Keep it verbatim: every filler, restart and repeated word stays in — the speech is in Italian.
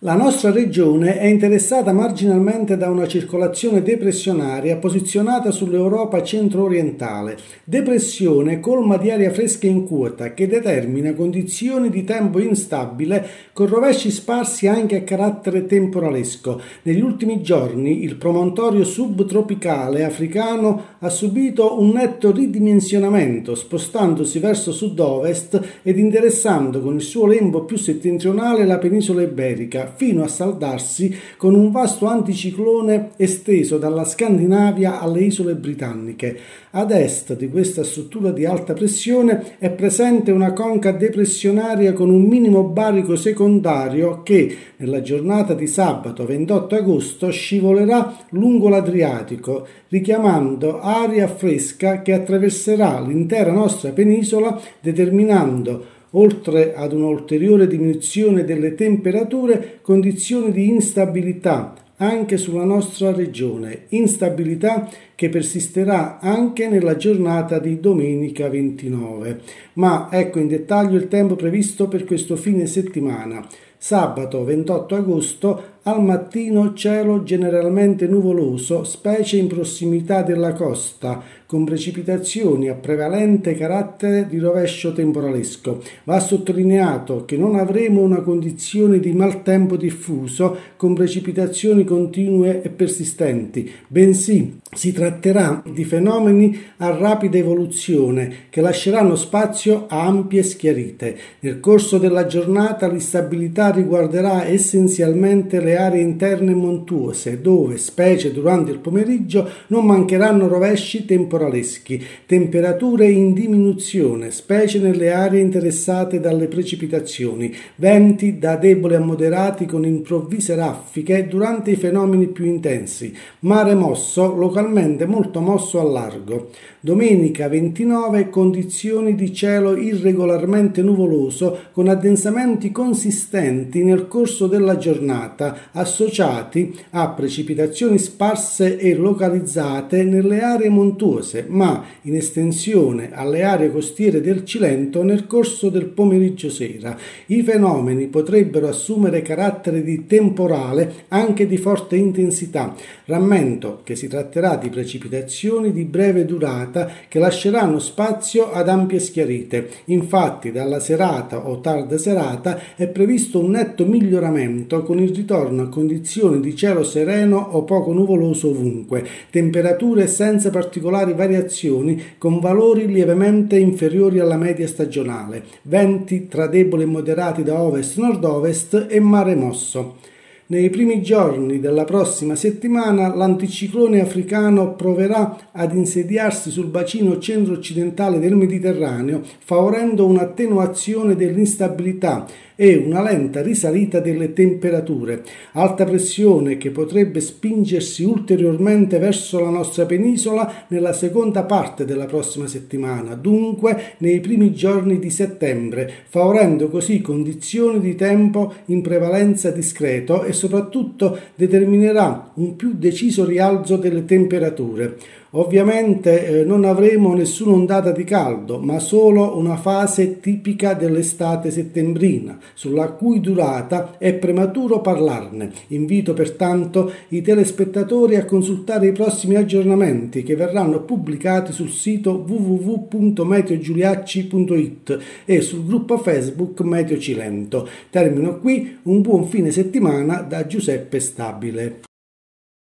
La nostra regione è interessata marginalmente da una circolazione depressionaria posizionata sull'Europa centro-orientale. Depressione colma di aria fresca in quota che determina condizioni di tempo instabile con rovesci sparsi anche a carattere temporalesco. Negli ultimi giorni il promontorio subtropicale africano ha subito un netto ridimensionamento, spostandosi verso sud-ovest ed interessando con il suo lembo più settentrionale la penisola iberica, fino a saldarsi con un vasto anticiclone esteso dalla Scandinavia alle isole britanniche. Ad est di questa struttura di alta pressione è presente una conca depressionaria con un minimo barico secondario che, nella giornata di sabato ventotto agosto, scivolerà lungo l'Adriatico, richiamando aria fresca che attraverserà l'intera nostra penisola, determinando, oltre ad un'ulteriore diminuzione delle temperature, condizioni di instabilità anche sulla nostra regione, instabilità che persisterà anche nella giornata di domenica ventinove. Ma ecco in dettaglio il tempo previsto per questo fine settimana. Sabato ventotto agosto, al mattino cielo generalmente nuvoloso, specie in prossimità della costa, con precipitazioni a prevalente carattere di rovescio temporalesco. Va sottolineato che non avremo una condizione di maltempo diffuso con precipitazioni continue e persistenti, bensì si tratterà di fenomeni a rapida evoluzione che lasceranno spazio a ampie schiarite. Nel corso della giornata l'instabilità riguarderà essenzialmente le aree interne montuose, dove, specie durante il pomeriggio, non mancheranno rovesci temporaleschi, temperature in diminuzione, specie nelle aree interessate dalle precipitazioni, venti da deboli a moderati con improvvise raffiche durante i fenomeni più intensi, mare mosso, localmente molto mosso al largo. Domenica ventinove, condizioni di cielo irregolarmente nuvoloso con addensamenti consistenti nel corso della giornata, associati a precipitazioni sparse e localizzate nelle aree montuose, ma in estensione alle aree costiere del Cilento nel corso del pomeriggio sera. I fenomeni potrebbero assumere carattere di temporale anche di forte intensità. Rammento che si tratterà di precipitazioni di breve durata che lasceranno spazio ad ampie schiarite. Infatti dalla serata o tarda serata è previsto un netto miglioramento con il ritorno a condizioni di cielo sereno o poco nuvoloso ovunque, temperature senza particolari variazioni con valori lievemente inferiori alla media stagionale, venti tra deboli e moderati da ovest-nord-ovest e mare mosso. Nei primi giorni della prossima settimana l'anticiclone africano proverà ad insediarsi sul bacino centro-occidentale del Mediterraneo, favorendo un'attenuazione dell'instabilità e una lenta risalita delle temperature. Alta pressione che potrebbe spingersi ulteriormente verso la nostra penisola nella seconda parte della prossima settimana, dunque nei primi giorni di settembre, favorendo così condizioni di tempo in prevalenza discreto e soprattutto determinerà un più deciso rialzo delle temperature. Ovviamente eh, non avremo nessuna ondata di caldo, ma solo una fase tipica dell'estate settembrina, sulla cui durata è prematuro parlarne. Invito pertanto i telespettatori a consultare i prossimi aggiornamenti che verranno pubblicati sul sito w w w punto meteo giuliacci punto i t e sul gruppo Facebook Meteo Cilento. Termino qui, un buon fine settimana da Giuseppe Stabile.